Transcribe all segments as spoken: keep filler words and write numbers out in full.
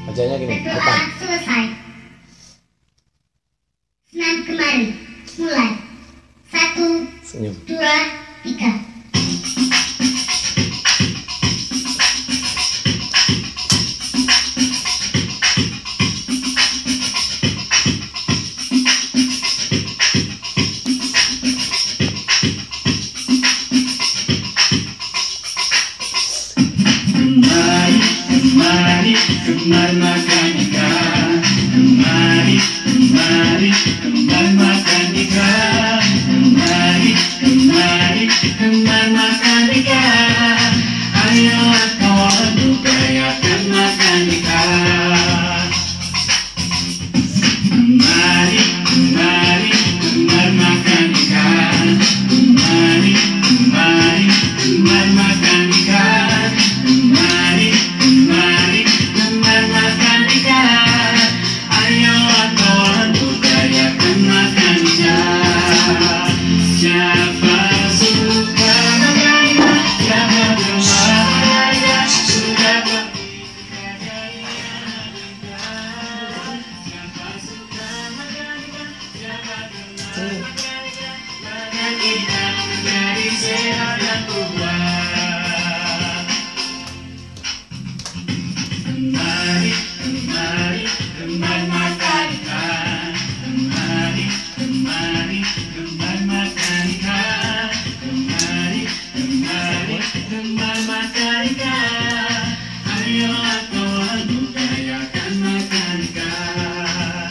Bacanya gini, depan. Berdoa selesai. Senam kemari. Mulai. Satu, Senyum. dua, tiga. Kemari, kemari, kemar makan ikan. Kemari, kemari, kemar makan ikan. Kemari, kemari, kemar makan ikan. Ayolah kawan budayakan makan ikan. Kemari, kemari, kemar makan ikan. Kemari, kemari, kemar makan ikan. Kemari, kemari, kemar makan ikan. Ayolah kawan budayakan makan ikan. Siapa suka makan ikan, siapa gemar makan ikan, sudah pasti kejadian ikan. Siapa suka makan ikan, siapa gemar makan ikan, makan ikan menjadi sehat dan kuat. Kemari, kemari, kemar makan ikan. Kemari, kemari, kemar makan ikan. Kemari, kemari, kemar makan ikan. Ayolah kawan budayakan makan ikan.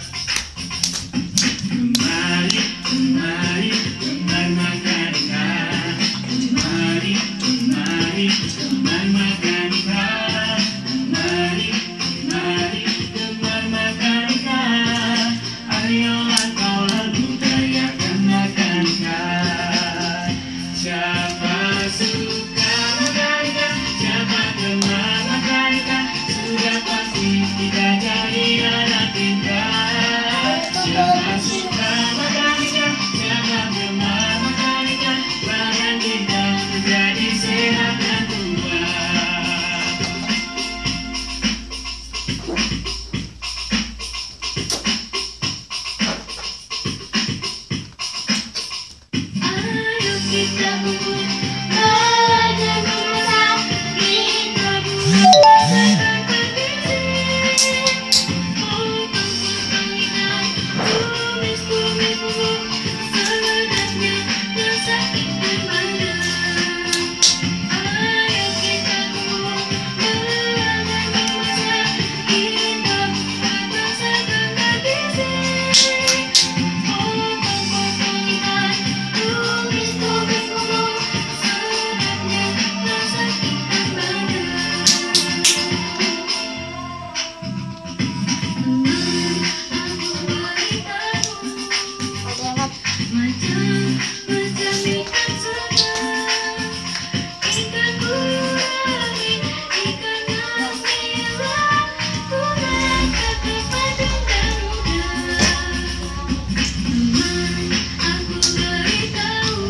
Kemari, kemari, kemar makan ikan. Kemari, kemari, kemar makan ikan. Kemari, kemari, kemar makan ikan. Ayolah kawan budayakan makan ikan. Siapa suka makan ikan, siapa gemar makan ikan, sudah pasti tidak jadi anak pintar. Siapa suka makan ikan, siapa gemar makan ikan, badan kita menjadi sehat dan kuat. Ayo kita kumpul, belajar memasak, kita buat masakan bergizi. Potong-potong ikan, tumis-tumis bumbu, sedapnya rasa ikan bandeng. Ayo kita kumpul, belajar memasak, kita buat masakan bergizi. Potong-potong ikan, tumis-tumis bumbu, sedapnya rasa ikan bandeng. Aku beritahu, macam-macam ikan segar, ikan gurami, ikan mas merah, tuna, kakap, padang, dan udang. Teman, aku beritahu,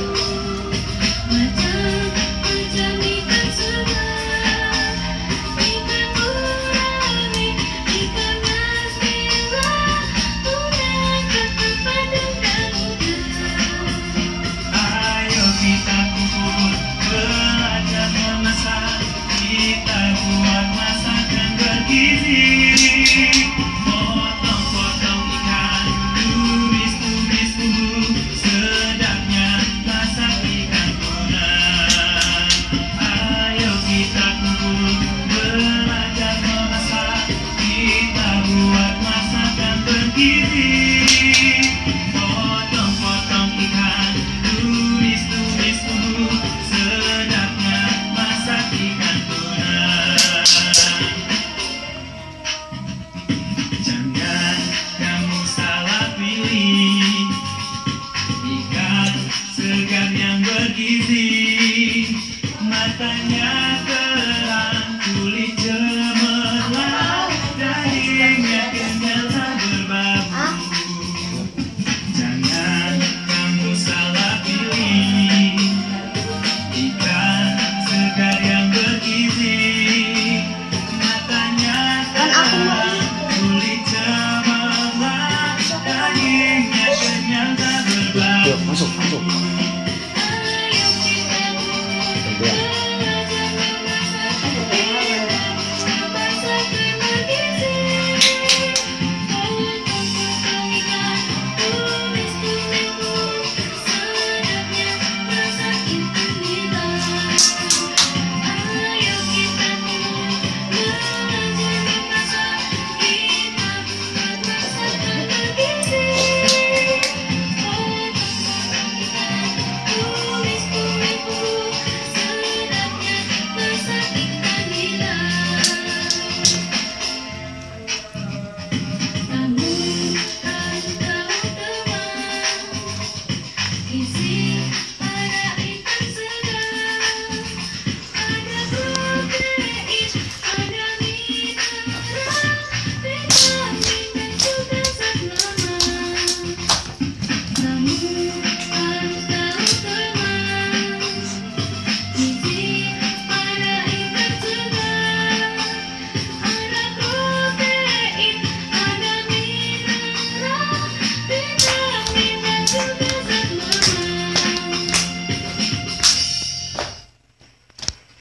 macam-macam ikan segar, ikan gurami, ikan mas merah, tuna, kakap, padang, dan udang. Ayo kita kumpul, belajar memasak, kita buat masakan bergizi.